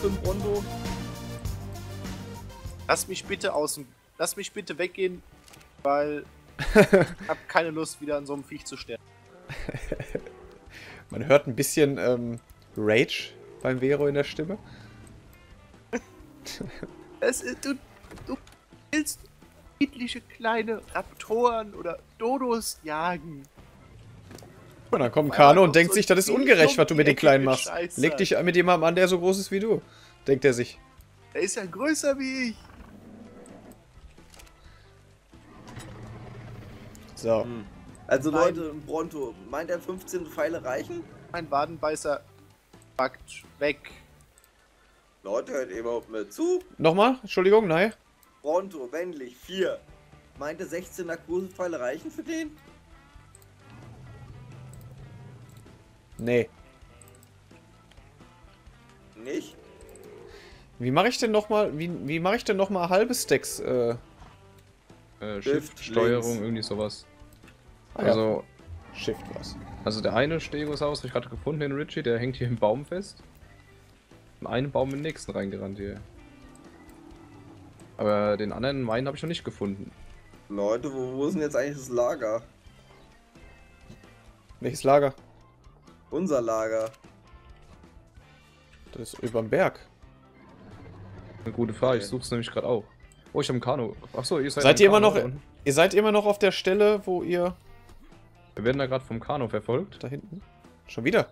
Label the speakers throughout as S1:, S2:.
S1: für ein Bronto?
S2: Lass mich bitte weggehen, weil ich hab keine Lust, wieder an so einem Viech zu sterben.
S3: Man hört ein bisschen Rage beim Vero in der Stimme.
S2: Du willst niedliche kleine Raptoren oder Dodos jagen.
S3: Und dann kommt Kano und denkt
S2: so
S3: sich, das ist
S2: ein
S3: ungerecht, was du mit den Kleinen
S2: eckige
S3: machst.
S2: Scheiße.
S3: Leg dich mit jemandem an, der so groß ist wie du. Denkt er sich.
S2: Der ist ja größer wie ich.
S3: So.
S1: Also
S2: Nein.
S1: Leute, ein Bronto, meint er 15 Pfeile reichen?
S2: Mein Wadenbeißer packt weg.
S1: Leute, hört ihr überhaupt mit zu?
S3: Nochmal? Entschuldigung, nein.
S1: Bronto, männlich, 4. Meint er 16 Narkosepfeile reichen für den?
S3: Nee.
S1: Nicht?
S3: Wie mache ich denn nochmal, wie mache ich denn nochmal halbe Stacks?
S4: Shift, Steuerung,
S1: links.
S4: irgendwie sowas.
S3: Ah, ja.
S4: Also,
S3: Shift was.
S4: also der eine Stegosaurus habe ich gerade gefunden, den Richie, der hängt hier im Baum fest. In einen Baum in den nächsten reingerannt hier. Aber den anderen, meinen, habe ich noch nicht gefunden.
S1: Leute, wo ist denn jetzt eigentlich das Lager?
S3: Welches Lager?
S1: Unser Lager.
S3: Das ist überm Berg.
S4: Eine gute Frage, ich suche es nämlich gerade auch. Oh, ich habe ein Kanu. Achso, ihr seid
S3: Seid
S4: am
S3: ihr immer
S4: Kanu
S3: noch,
S4: da unten.
S3: ihr seid immer noch auf der Stelle, wo ihr...
S4: Wir werden da gerade vom Kanu verfolgt.
S3: Da hinten? Schon wieder?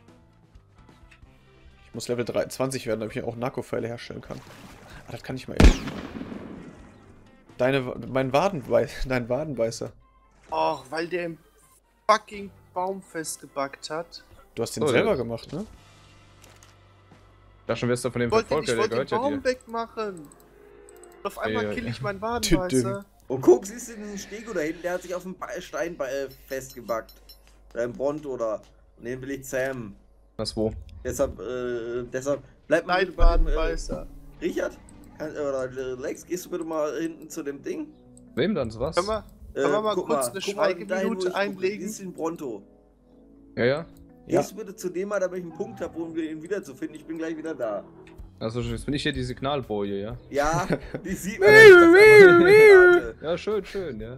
S3: Ich muss Level 23 werden, damit ich auch Narko-Pfeile herstellen kann. Ah, das kann ich mal eben. Dein Wadenbeißer.
S2: Och, weil der im fucking Baum festgebackt hat.
S3: Du hast den
S4: Oh,
S3: selber
S4: ja.
S3: gemacht, ne?
S4: Da schon wirst du von dem
S2: Ich wollte
S4: verfolgt, der
S2: den
S4: gehört ja
S2: Baum
S4: dir.
S2: wegmachen. Und auf einmal
S4: Ja,
S2: kill ich meinen
S3: Tüdüm.
S2: Wadenbeißer.
S1: Und guck, siehst du diesen Stego da hinten, der hat sich auf dem Stein festgebackt. Oder im Bronto oder. Und den will ich zähmen.
S4: Was, wo?
S1: Deshalb bleib mal
S2: Nein,
S1: bitte bei dem,
S2: Wadenbeißer.
S1: Richard? Oder Lex, gehst du bitte mal hinten zu dem Ding?
S4: Wem dann? Was?
S2: Können wir mal
S1: guck
S2: kurz eine
S1: guck mal dahin, wo
S2: Schweigeminute
S1: ich
S2: einlegen?
S1: Siehst du den Bronto?
S4: Ja, ja.
S3: Ja.
S1: Gehst du bitte zu dem mal, damit ich einen Punkt habe, um ihn wiederzufinden. Ich bin gleich wieder da.
S4: Also jetzt bin ich hier die Signalboje, ja?
S1: Ja, die sieht man. Warte.
S4: Ja, schön, schön, ja.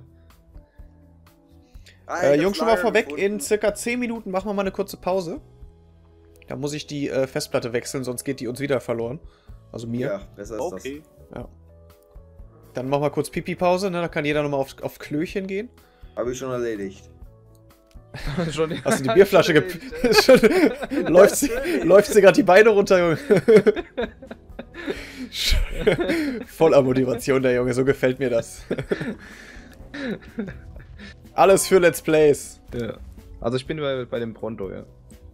S3: Jungs, schon mal vorweg, in circa 10 Minuten machen wir mal eine kurze Pause. Da muss ich die Festplatte wechseln, sonst geht die uns wieder verloren. Also mir.
S1: Ja, besser ist
S2: Okay.
S3: Ja. Dann machen wir kurz Pipi-Pause, ne? Da kann jeder nochmal auf Klöchen gehen.
S1: das. Habe ich schon erledigt.
S4: Schon,
S3: Hast du die Bierflasche läuft sie gerade die Beine runter, Junge. Voller Motivation, der Junge, so gefällt mir das. Alles für Let's Plays.
S4: Ja. Also ich bin bei dem Bronto, ja.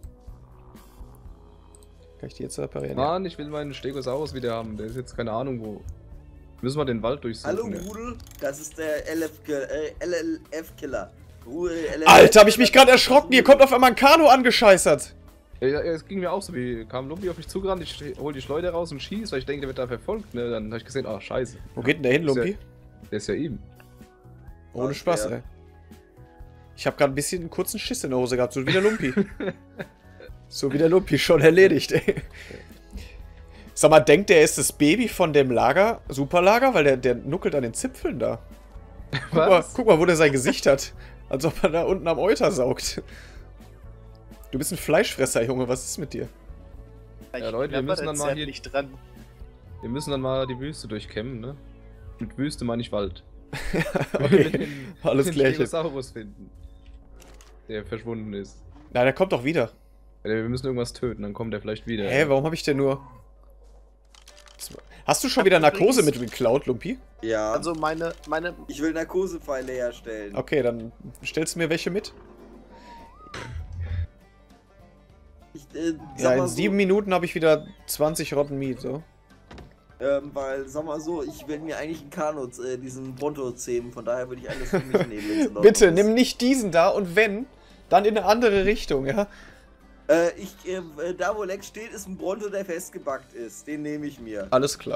S3: Kann ich die jetzt reparieren?
S4: Mann, ich will meinen Stegosaurus wieder haben. Der ist jetzt keine Ahnung wo. Müssen wir den Wald durchsuchen.
S1: Hallo
S4: ja.
S1: Rudel, das ist der LLF-Killer.
S3: Alter, hab ich mich gerade erschrocken. Hier kommt auf einmal ein Kanu angescheißert.
S4: Ja, es ging mir auch so, wie kam Lumpi auf mich zugerannt, ich hol die Schleuder raus und schieß, weil ich denke, der wird da verfolgt, ne? Dann habe ich gesehen, ach scheiße.
S3: Wo geht denn der hin, Lumpi?
S4: Der ist ja ihm.
S3: Ohne Spaß, ey. Ich habe gerade ein bisschen einen kurzen Schiss in der Hose gehabt, so wie der Lumpi. So wie der Lumpi, schon erledigt, ey. Sag mal, denkt der ist das Baby von dem Lager, Superlager? Weil der nuckelt an den Zipfeln da. Guck mal, wo der sein Gesicht hat. Als ob er da unten am Euter saugt. Du bist ein Fleischfresser, Junge, was ist mit dir?
S4: Ja, Leute, wir müssen dann mal hier-
S2: nicht dran.
S4: Wir müssen dann mal die Wüste durchkämmen, ne? Mit Wüste meine ich Wald.
S3: Okay, alles
S4: den
S3: klärchen.
S4: Stegosaurus finden. Der verschwunden ist.
S3: Na, der kommt doch wieder.
S4: Ja, wir müssen irgendwas töten, dann kommt er vielleicht wieder.
S3: Hä, warum habe ich denn nur... Hast du schon wieder Narkosemittel geklaut, Lumpi?
S1: Ja,
S2: Also meine
S1: ich will Narkosepfeile herstellen.
S3: Okay, dann stellst du mir welche mit?
S1: Ich,
S3: Ja, in
S1: mal
S3: 7 Minuten habe ich wieder 20 Rotten Meat, so.
S1: Weil, sag mal so, ich will mir eigentlich einen Kanu, diesen Bronto zähmen, von daher würde ich alles für mich nehmen. wenn's in Ordnung
S3: Bitte,
S1: ist.
S3: nimm nicht diesen da und wenn, dann in eine andere Richtung, ja?
S1: Da wo Lex steht, ist ein Bronto, der festgebackt ist. Den nehme ich mir.
S3: Alles klar.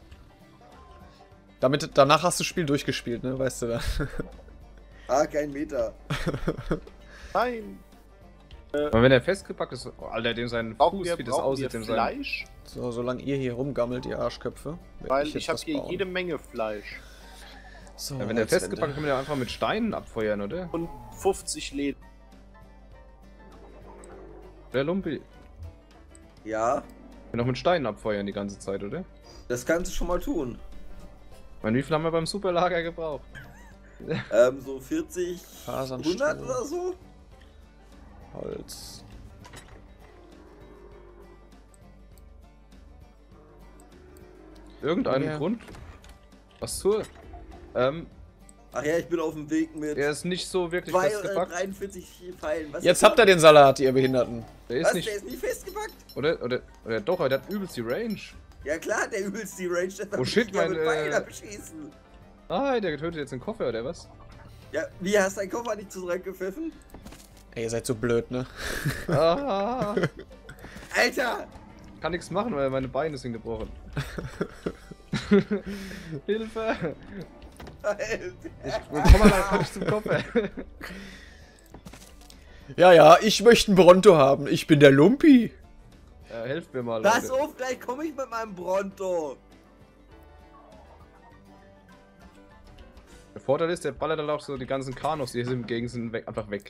S3: Danach hast du das Spiel durchgespielt, ne? Weißt du da?
S1: Ah, kein Meter.
S2: Nein.
S4: Aber wenn er festgepackt ist, oh, Alter, dem sein Fuß, wie das aussieht, dem sein...
S2: Fleisch?
S3: So, solange ihr hier rumgammelt, ihr Arschköpfe. werd
S2: Weil
S3: jetzt
S2: ich habe
S3: was
S2: hier
S3: bauen.
S2: jede Menge Fleisch.
S3: So,
S4: Ja, wenn er
S3: Holzwände.
S4: festgepackt ist, kann man ja einfach mit Steinen abfeuern, oder?
S2: Und 50 Läden.
S4: Der Lumpi.
S1: Ja,
S4: Wir noch mit Steinen abfeuern die ganze Zeit, oder?
S1: das kannst du schon mal tun.
S4: Ich meine, wie viel haben wir beim Superlager gebraucht?
S1: So 40,
S3: Fasernstroh.
S1: 100 oder so?
S3: Holz.
S4: Irgendeinen
S3: Ja.
S4: Grund? Was zur?
S1: Ach ja, ich bin auf dem Weg mit
S4: Er ist nicht so wirklich festgepackt.
S1: 43 Pfeilen. Was
S3: Jetzt
S1: ist
S3: habt ihr den Salat, ihr Behinderten.
S4: Der ist
S1: Was,
S4: nicht.
S1: der ist nicht festgepackt?
S4: Oder doch, aber der hat übelst die Range.
S1: Ja klar, der übelst die Range. deshalb
S4: Oh shit,
S1: will ich ja
S4: mein,
S1: mit Pfeilen abschießen.
S4: Ah, der getötet jetzt den Koffer, oder was?
S1: Ja, wie, hast du deinen Koffer nicht zurückgepfiffen?
S3: Ey, ihr seid so blöd, ne?
S4: Ah,
S1: Alter!
S4: kann nichts machen, weil meine Beine sind gebrochen. Hilfe! Komm mal, komm ich zum Koffer.
S3: Ja, ja, ich möchte einen Bronto haben. Ich bin der Lumpi.
S4: Helft mir mal,
S1: Pass
S4: Leute.
S1: auf, gleich komme ich mit meinem Bronto.
S4: Der Vorteil ist, der ballert dann auch so die ganzen Kanos, die hier im Gegend sind, weg, einfach weg.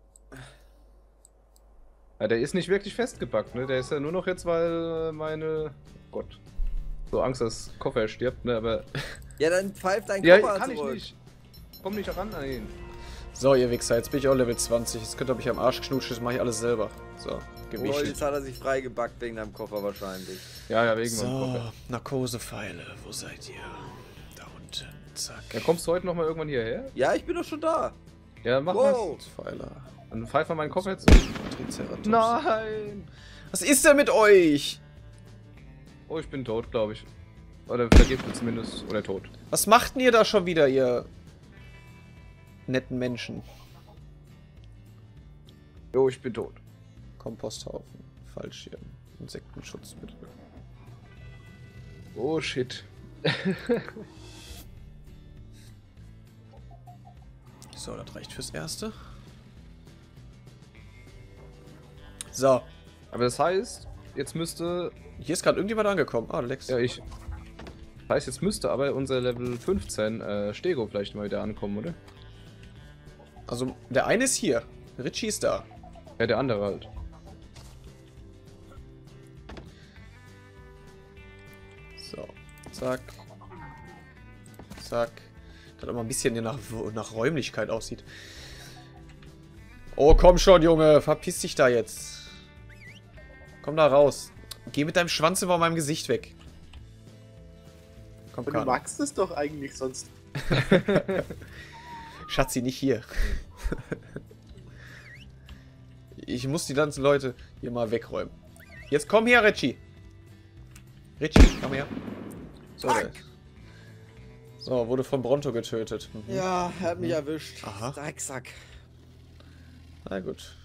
S4: Ja, der ist nicht wirklich festgepackt, ne? Der ist ja nur noch jetzt, weil meine... Oh Gott. So Angst, dass Koffer stirbt, ne? Aber...
S1: Ja, dann pfeift dein
S4: Ja,
S1: Koffer
S4: kann ich
S1: zurück.
S4: nicht. Komm nicht ran an ihn.
S3: So, ihr Wichser, jetzt bin ich auch Level 20. Jetzt könnt ihr mich am Arsch knutschen, das mache ich alles selber. So,
S1: Oh,
S3: gewichtet.
S1: jetzt hat er sich freigebackt wegen deinem Koffer wahrscheinlich.
S4: Ja, ja, wegen meinem
S3: So,
S4: Koffer.
S3: Narkosepfeile, wo seid ihr? Da unten, zack.
S4: Ja, kommst du heute noch mal irgendwann hierher?
S1: Ja, ich bin doch schon da.
S4: Ja, mach
S1: Wow.
S3: Pfeiler.
S4: was. Dann pfeif mal meinen Koffer jetzt.
S3: Triceratops.
S4: Nein!
S3: Was ist denn mit euch?
S4: Oh, ich bin tot, glaube ich. Oder vergiftet zumindest. Oder tot.
S3: Was macht denn ihr da schon wieder, ihr netten Menschen?
S4: Jo, ich bin tot.
S3: Komposthaufen, Fallschirm, Insektenschutzmittel.
S4: Oh, shit.
S3: So, das reicht fürs Erste. So,
S4: Aber das heißt, jetzt müsste...
S3: hier ist gerade irgendjemand angekommen. Ah, Lex.
S4: Ja, ich... Das heißt, jetzt müsste aber unser Level 15 Stego vielleicht mal wieder ankommen, oder?
S3: Also, der eine ist hier. Richie ist da.
S4: Ja, der andere halt.
S3: So, zack. Zack. Das auch mal ein bisschen nach Räumlichkeit aussieht. Oh, komm schon, Junge. Verpiss dich da jetzt. Komm da raus. Geh mit deinem Schwanz über meinem Gesicht weg. Komm,
S2: Und du
S3: Kahn.
S2: magst es doch eigentlich sonst.
S3: Schatzi, nicht hier. Ich muss die ganzen Leute hier mal wegräumen. Jetzt komm her, Richie. Richie, komm her. So,
S1: Fuck.
S3: so, wurde von Bronto getötet. Mhm.
S1: Ja, er hat mich erwischt.
S3: Aha.
S1: Drecksack.
S3: Na gut.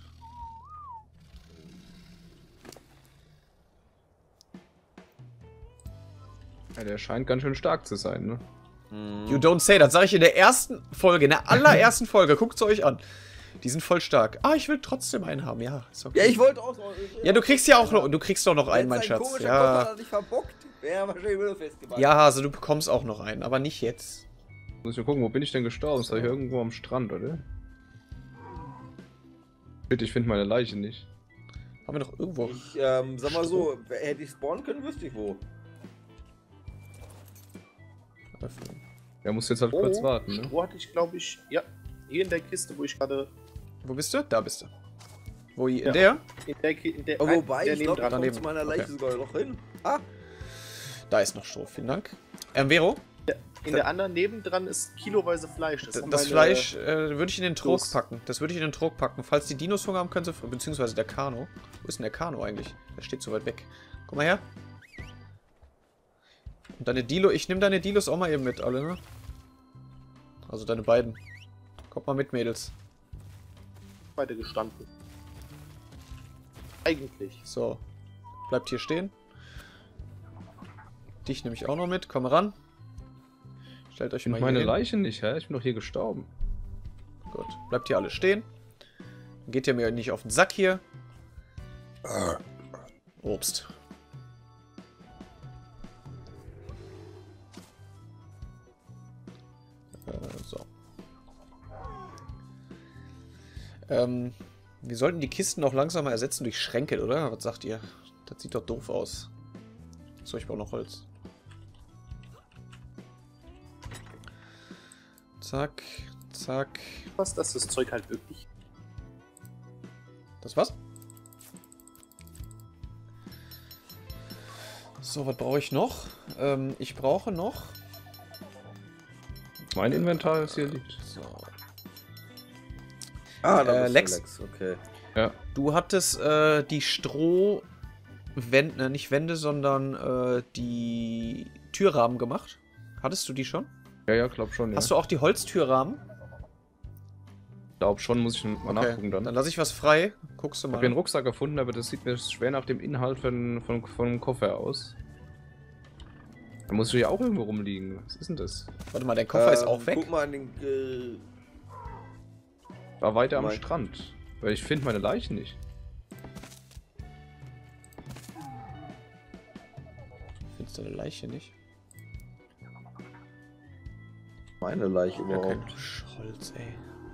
S4: Ja, der scheint ganz schön stark zu sein, ne?
S3: You don't say, das sage ich in der ersten Folge, in der allerersten Folge. Guckt's euch an. Die sind voll stark. Ah, ich will trotzdem einen haben. Ja, ist okay.
S1: Ja, ich wollte auch noch.
S3: Ja, du kriegst ja auch noch, du kriegst doch noch einen, mein
S1: Wenn
S3: Schatz.
S1: sein komischer Koffer
S3: Ja,
S1: hat nicht verbockt, wäre er wahrscheinlich wieder festgemacht.
S3: ja, Hase, du bekommst auch noch einen, aber nicht jetzt.
S4: Muss ich mal gucken, wo bin ich denn gestorben? Ist da hier irgendwo am Strand, oder? Bitte, ich finde meine Leiche nicht.
S3: Haben wir noch irgendwo?
S1: Ich, sag mal so, hätte ich spawnen können, wüsste ich wo.
S3: Öffnen.
S4: Ja, muss jetzt halt kurz warten, ne?
S2: Stroh hatte ich, glaube ich, ja, hier in der Kiste, wo ich gerade.
S3: Wo bist du? Da bist du. Wo, in
S2: Ja.
S3: der?
S2: In der
S1: Oh,
S2: nein,
S1: wobei,
S2: der
S1: ich glaube, da
S2: nebendran.
S1: kommt zu meiner Leiche
S3: Okay.
S1: sogar noch hin. Ah,
S3: Da ist noch Stroh, vielen Dank. Vero,
S2: In der anderen nebendran ist kiloweise Fleisch. Das, sind
S3: das
S2: meine-
S3: Fleisch würde ich in den Trog
S2: Los.
S3: packen. Das würde ich in den Trog packen. Falls die Dinos Hunger haben, können sie, beziehungsweise der Kano. Wo ist denn der Kano eigentlich? Der steht so weit weg. Guck mal her. Und deine Dilo, ich nehme deine Dilos auch mal eben mit, alle, ne? Also deine beiden. Kommt mal mit, Mädels.
S2: beide gestanden. Eigentlich.
S3: So. Bleibt hier stehen. Dich nehme ich auch noch mit. Komm ran. Stellt euch
S4: Ich
S3: mal
S4: finde
S3: hier
S4: meine
S3: hin.
S4: Leiche nicht, hä? Ich bin doch hier gestorben.
S3: Gut. Bleibt hier alle stehen. Geht ihr mir nicht auf den Sack hier? Obst. So. Wir sollten die Kisten auch langsam mal ersetzen durch Schränke, oder? Was sagt ihr? Das sieht doch doof aus. So, ich brauche noch Holz. Zack, zack.
S2: Was, dass das Zeug halt wirklich...
S3: Das was? So, was brauche ich noch? Ich brauche noch...
S4: Mein Inventar ist hier liegt.
S3: So.
S1: Ah, da bist
S3: Lex.
S1: du, Lex, okay.
S4: Ja.
S3: Du hattest die Strohwände, nicht Wände, sondern die Türrahmen gemacht. Hattest du die schon?
S4: Ja, glaub schon, ja.
S3: Hast du auch die Holztürrahmen?
S4: Glaub schon, muss ich mal nachgucken dann.
S3: Dann lasse ich was frei. Guckst du
S4: Ich
S3: mal.
S4: habe einen Rucksack gefunden, aber das sieht mir schwer nach dem Inhalt von einem Koffer aus. Da muss ja auch irgendwo rumliegen. Was ist denn das?
S3: Warte mal, dein Koffer ist auch weg.
S1: Guck mal an den...
S4: War weiter am
S1: Mein-
S4: Strand. Weil ich finde meine Leichen nicht.
S3: Findest du eine Leiche nicht?
S1: Meine Leiche
S3: Ja, kein
S1: überhaupt.
S3: Holz, ey.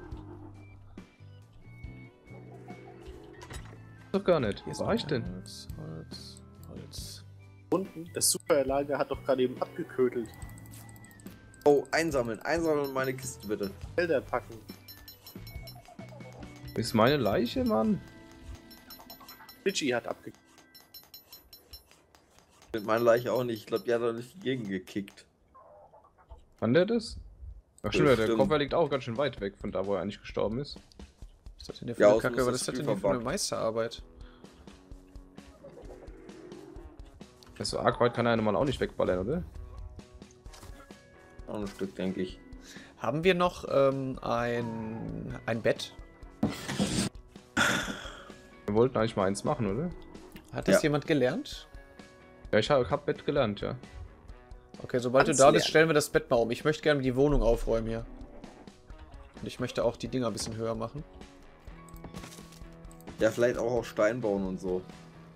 S4: Doch gar nicht.
S3: Hier ist
S4: Wo war ich denn?
S3: Holz, Holz, Holz.
S2: Unten, das Superlager hat doch gerade eben abgeködelt.
S1: Oh, einsammeln. Einsammeln meine Kiste bitte.
S2: Felder packen.
S4: Ist meine Leiche, Mann?
S2: Richie hat abgeködelt.
S1: Mit meiner Leiche auch nicht. Ich glaube, die hat doch durch die Gegend gekickt.
S4: Kann der das? Ach stimmt, der
S1: Stimmt.
S4: Koffer liegt auch ganz schön weit weg von da, wo er eigentlich gestorben ist.
S3: Was ist das denn hier für
S1: Ja,
S3: eine
S1: außen
S3: Kacke?
S1: ist
S3: Was
S1: das
S3: ist das denn
S1: Spiel
S3: hier für eine
S1: verbuggt.
S3: Meisterarbeit?
S4: So arg weit kann er normal auch nicht wegballern, oder?
S1: Auch ein Stück, denke ich.
S3: Haben wir noch ein Bett?
S4: Wir wollten eigentlich mal eins machen, oder?
S3: Hat das
S1: Ja.
S3: jemand gelernt?
S4: Ja, ich hab Bett gelernt, ja.
S3: Okay, sobald
S1: Kannst
S3: du da
S1: lernen.
S3: bist, stellen wir das Bett mal um. Ich möchte gerne die Wohnung aufräumen hier. Und ich möchte auch die Dinger ein bisschen höher machen.
S1: Ja, vielleicht auch auf Stein bauen und so.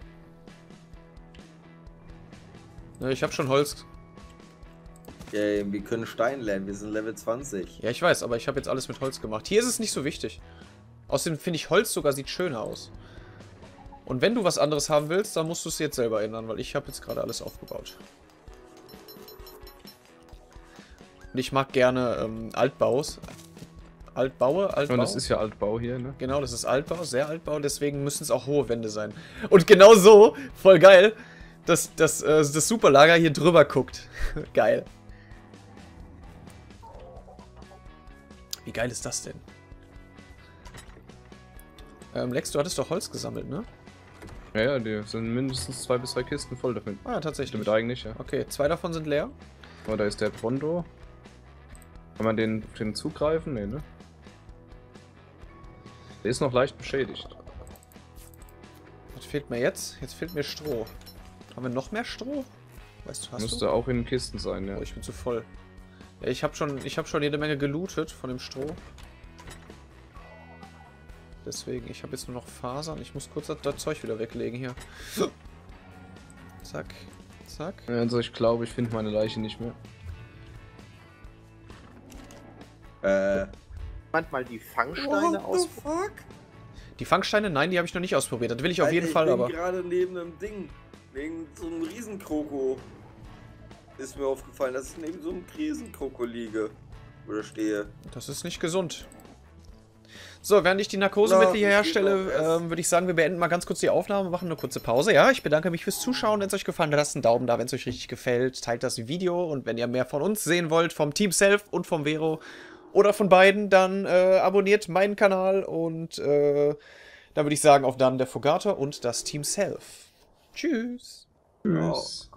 S3: Ne, ich habe schon Holz.
S1: Ja, wir können Stein lernen. Wir sind Level 20.
S3: Ja, ich weiß, aber ich habe jetzt alles mit Holz gemacht. Hier ist es nicht so wichtig. Außerdem finde ich, Holz sogar sieht schöner aus. Und wenn du was anderes haben willst, dann musst du es jetzt selber ändern, weil ich habe jetzt gerade alles aufgebaut. Und ich mag gerne Altbaus. Altbau?
S4: Und das ist ja Altbau hier, ne?
S3: Genau, das ist Altbau, sehr Altbau, deswegen müssen es auch hohe Wände sein. Und genau so, voll geil, dass das Superlager hier drüber guckt. Geil. Wie geil ist das denn? Lex, du hattest doch Holz gesammelt, ne?
S4: Ja, ja, die sind mindestens 2 bis 3 Kisten voll damit.
S3: Ah, ja, tatsächlich.
S4: Damit eigentlich, ja.
S3: Okay, 2 davon sind leer.
S4: Oh, da ist der Brondo. Kann man den zugreifen? Nee, ne? Der ist noch leicht beschädigt.
S3: Was fehlt mir jetzt? Jetzt fehlt mir Stroh. Haben wir noch mehr Stroh? Weißt du, hast
S4: Müsste
S3: du?
S4: auch in den Kisten sein, ja.
S3: Oh, ich bin zu voll. Ja, ich habe schon jede Menge gelootet von dem Stroh. Deswegen, ich habe jetzt nur noch Fasern. Ich muss kurz das Zeug wieder weglegen hier. Zack, zack.
S4: Also ich glaube, ich finde meine Leiche nicht mehr.
S2: Manchmal die Fangsteine aus.
S1: fuck?
S3: Die Fangsteine? Nein, die habe ich noch nicht ausprobiert. Das will ich auf jeden Fall, aber...
S1: Ich bin gerade neben einem Ding. Neben so einem Riesenkroko. Ist mir aufgefallen, dass ich neben so einem Riesenkroko liege. Oder stehe.
S3: Das ist nicht gesund. So, während ich die Narkosemittel hier
S1: Ja, das geht
S3: herstelle,
S1: noch erst.
S3: würde ich sagen, wir beenden mal ganz kurz die Aufnahme, machen eine kurze Pause. Ja, ich bedanke mich fürs Zuschauen. Wenn es euch gefallen hat, lasst einen Daumen da. Wenn es euch richtig gefällt, teilt das Video. Und wenn ihr mehr von uns sehen wollt, vom Team Self und vom Vero oder von beiden, dann abonniert meinen Kanal. Und dann würde ich sagen, auf dann der Fogator und das Team Self. Tschüss.
S1: Tschüss.